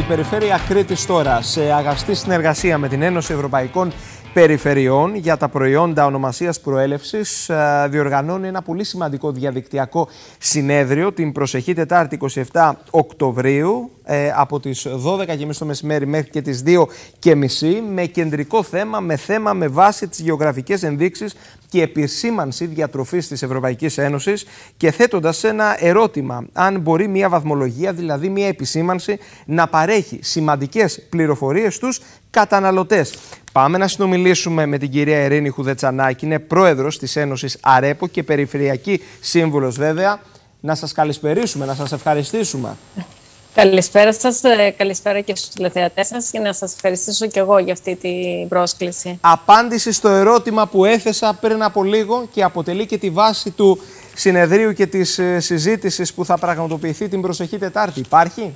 Περιφέρεια Κρήτης τώρα, σε αγαστή συνεργασία με την Ένωση Ευρωπαϊκών Περιφερειών για τα προϊόντα ονομασίας προέλευσης, διοργανώνει ένα πολύ σημαντικό διαδικτυακό συνέδριο την προσεχή Τετάρτη 27 Οκτωβρίου από τις 12.30 το μεσημέρι μέχρι και τις 2.30 με κεντρικό θέμα με βάση τις γεωγραφικές ενδείξεις και επισήμανση διατροφής της Ευρωπαϊκής Ένωσης και θέτοντας ένα ερώτημα αν μπορεί μια βαθμολογία, δηλαδή μια επισήμανση, να παρέχει σημαντικές πληροφορίες στους καταναλωτές. Πάμε να συνομιλήσουμε με την κυρία Ειρήνη Χουδετσανάκη, είναι πρόεδρος της Ένωσης ΑΡΕΠΟ και περιφερειακή σύμβουλος βέβαια. Να σας καλησπερίσουμε, να σας ευχαριστήσουμε. Καλησπέρα σας, καλησπέρα και στους τηλεθεατές σας και να σας ευχαριστήσω και εγώ για αυτή την πρόσκληση. Απάντηση στο ερώτημα που έθεσα πριν από λίγο και αποτελεί και τη βάση του συνεδρίου και της συζήτησης που θα πραγματοποιηθεί την προσεχή Τετάρτη. Υπάρχει?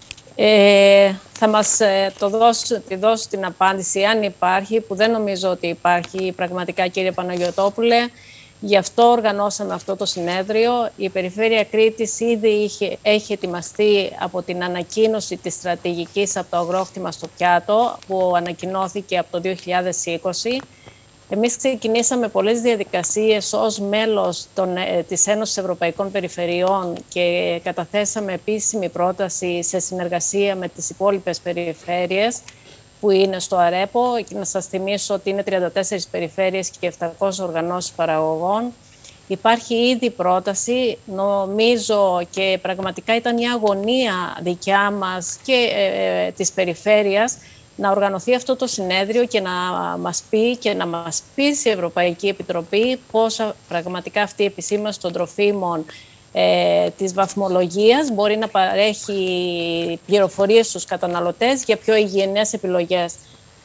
Θα μας δώσω την απάντηση αν υπάρχει, που δεν νομίζω ότι υπάρχει πραγματικά, κύριε Παναγιωτόπουλε. Γι' αυτό οργανώσαμε αυτό το συνέδριο. Η Περιφέρεια Κρήτης ήδη έχει ετοιμαστεί από την ανακοίνωση της στρατηγικής από το αγρόκτημα στο πιάτο, που ανακοινώθηκε από το 2020. Εμείς ξεκινήσαμε πολλές διαδικασίες ως μέλος της Ένωσης Ευρωπαϊκών Περιφερειών και καταθέσαμε επίσημη πρόταση σε συνεργασία με τις υπόλοιπες περιφέρειες που είναι στο ΑΡΕΠΟ. Και να σας θυμίσω ότι είναι 34 περιφέρειες και 700 οργανώσεις παραγωγών. Υπάρχει ήδη πρόταση, νομίζω, και πραγματικά ήταν μια αγωνία δικιά μας και της περιφέρειας να οργανωθεί αυτό το συνέδριο και να μας πει και να μας πείσει η Ευρωπαϊκή Επιτροπή πώς πραγματικά αυτή η επισήμανση των τροφίμων της βαθμολογίας μπορεί να παρέχει πληροφορίες στους καταναλωτές για πιο υγιεινές επιλογές.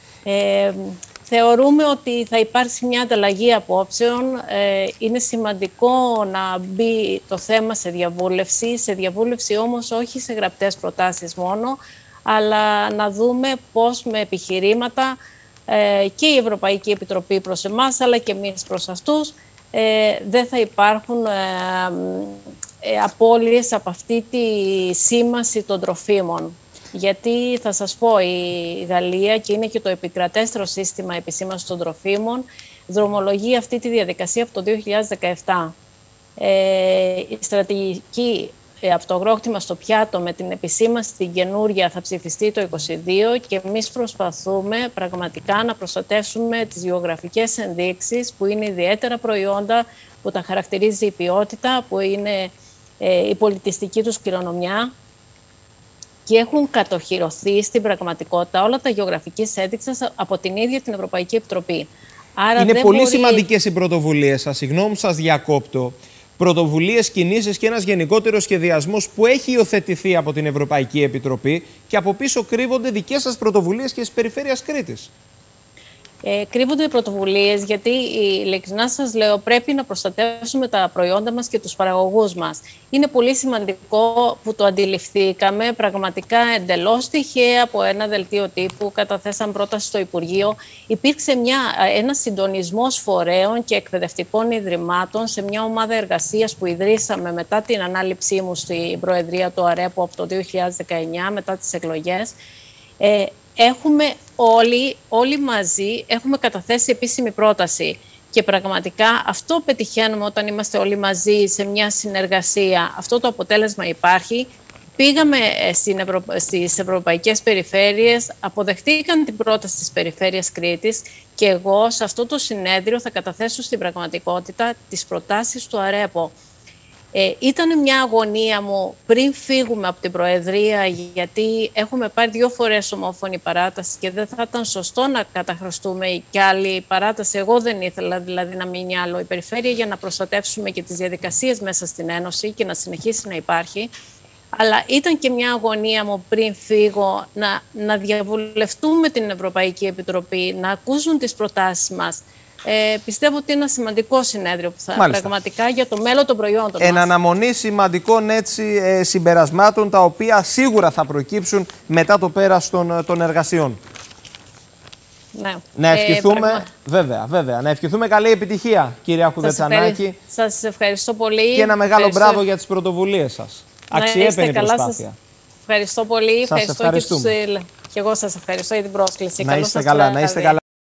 Θεωρούμε ότι θα υπάρξει μια ανταλλαγή απόψεων. Είναι σημαντικό να μπει το θέμα σε διαβούλευση όμως όχι σε γραπτές προτάσεις μόνο, αλλά να δούμε πώς με επιχειρήματα και η Ευρωπαϊκή Επιτροπή προς εμάς, αλλά και εμείς προς αυτούς, δεν θα υπάρχουν απώλειες από αυτή τη σήμανση των τροφίμων. Γιατί θα σας πω, η Γαλλία, και είναι και το επικρατέστερο σύστημα επισήμανσης των τροφίμων, δρομολογεί αυτή τη διαδικασία από το 2017. Η στρατηγική από το αγρόκτημα στο πιάτο με την επισήμανση την καινούρια θα ψηφιστεί το 2022 και εμείς προσπαθούμε πραγματικά να προστατεύσουμε τις γεωγραφικές ενδείξεις που είναι ιδιαίτερα προϊόντα, που τα χαρακτηρίζει η ποιότητα, που είναι η πολιτιστική τους κληρονομιά και έχουν κατοχυρωθεί στην πραγματικότητα όλα τα γεωγραφικές ένδειξεις από την ίδια την Ευρωπαϊκή Επιτροπή. Άρα είναι πολύ σημαντικές οι πρωτοβουλίες σας, συγγνώμη που σας διακόπτω. Πρωτοβουλίες, κινήσεις και ένας γενικότερος σχεδιασμός που έχει υιοθετηθεί από την Ευρωπαϊκή Επιτροπή και από πίσω κρύβονται δικές σας πρωτοβουλίες και της Περιφέρειας Κρήτης. Κρύβονται πρωτοβουλίες γιατί, ειλικρινά σας λέω, πρέπει να προστατεύσουμε τα προϊόντα μας και τους παραγωγούς μας. Είναι πολύ σημαντικό που το αντιληφθήκαμε πραγματικά εντελώς τυχαία από ένα δελτίο τύπου. Καταθέσαμε πρόταση στο Υπουργείο. Υπήρξε ένας συντονισμός φορέων και εκπαιδευτικών ιδρυμάτων σε μια ομάδα εργασίας που ιδρύσαμε μετά την ανάληψή μου στην Προεδρία του ΑΡΕΠΟ από το 2019, μετά τις εκλογές. Έχουμε όλοι μαζί έχουμε καταθέσει επίσημη πρόταση και πραγματικά αυτό πετυχαίνουμε όταν είμαστε όλοι μαζί σε μια συνεργασία. Αυτό το αποτέλεσμα υπάρχει. Πήγαμε στις ευρωπαϊκές περιφέρειες, αποδεχτήκαν την πρόταση της Περιφέρειας Κρήτης και εγώ σε αυτό το συνέδριο θα καταθέσω στην πραγματικότητα τις προτάσεις του ΑΡΕΠΟ. Ήταν μια αγωνία μου πριν φύγουμε από την Προεδρία, γιατί έχουμε πάρει 2 φορές ομόφωνη παράταση και δεν θα ήταν σωστό να καταχρωστούμε κι άλλη παράταση. Εγώ δεν ήθελα δηλαδή να μείνει άλλο η Περιφέρεια για να προστατεύσουμε και τις διαδικασίες μέσα στην Ένωση και να συνεχίσει να υπάρχει. Αλλά ήταν και μια αγωνία μου πριν φύγω να διαβουλευτούμε την Ευρωπαϊκή Επιτροπή, να ακούσουν τις προτάσεις μας. Πιστεύω ότι είναι ένα σημαντικό συνέδριο που θα πραγματικά για το μέλλον των προϊόντων. Εν αναμονή σημαντικών συμπερασμάτων, τα οποία σίγουρα θα προκύψουν μετά το πέρας των εργασιών. Ναι. Να ευχηθούμε, βέβαια, να ευχηθούμε καλή επιτυχία, κυρία Χουδετσανάκη. Σας ευχαριστώ πολύ. Και ένα μεγάλο μπράβο για τις πρωτοβουλίες σας. Αξιέπαινη προσπάθεια. Ευχαριστώ πολύ. Σας ευχαριστούμε. Και εγώ σας ευχαριστώ για την πρόσκληση. Να είστε καλά.